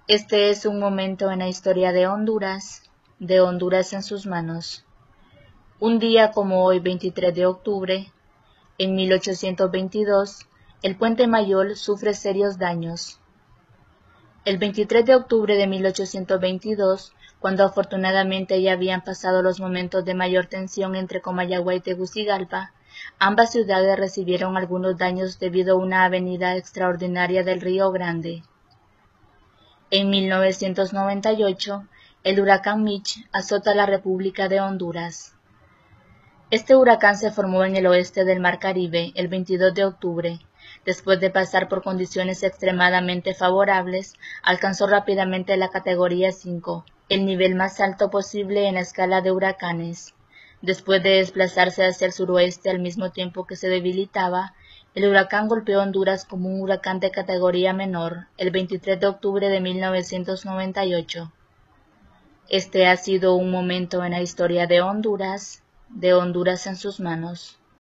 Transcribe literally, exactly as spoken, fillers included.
Este es un momento en la historia de Honduras, de Honduras en sus manos. Un día como hoy, veintitrés de octubre, en mil ochocientos veintidós, el Puente Mayol sufre serios daños. El veintitrés de octubre de mil ochocientos veintidós, cuando afortunadamente ya habían pasado los momentos de mayor tensión entre Comayagua y Tegucigalpa, ambas ciudades recibieron algunos daños debido a una avenida extraordinaria del Río Grande. En mil novecientos noventa y ocho, el huracán Mitch azota la República de Honduras. Este huracán se formó en el oeste del Mar Caribe el veintidós de octubre. Después de pasar por condiciones extremadamente favorables, alcanzó rápidamente la categoría cinco, el nivel más alto posible en la escala de huracanes. Después de desplazarse hacia el suroeste al mismo tiempo que se debilitaba, el huracán golpeó Honduras como un huracán de categoría menor el veintitrés de octubre de mil novecientos noventa y ocho. Este ha sido un momento en la historia de Honduras, de Honduras en sus manos.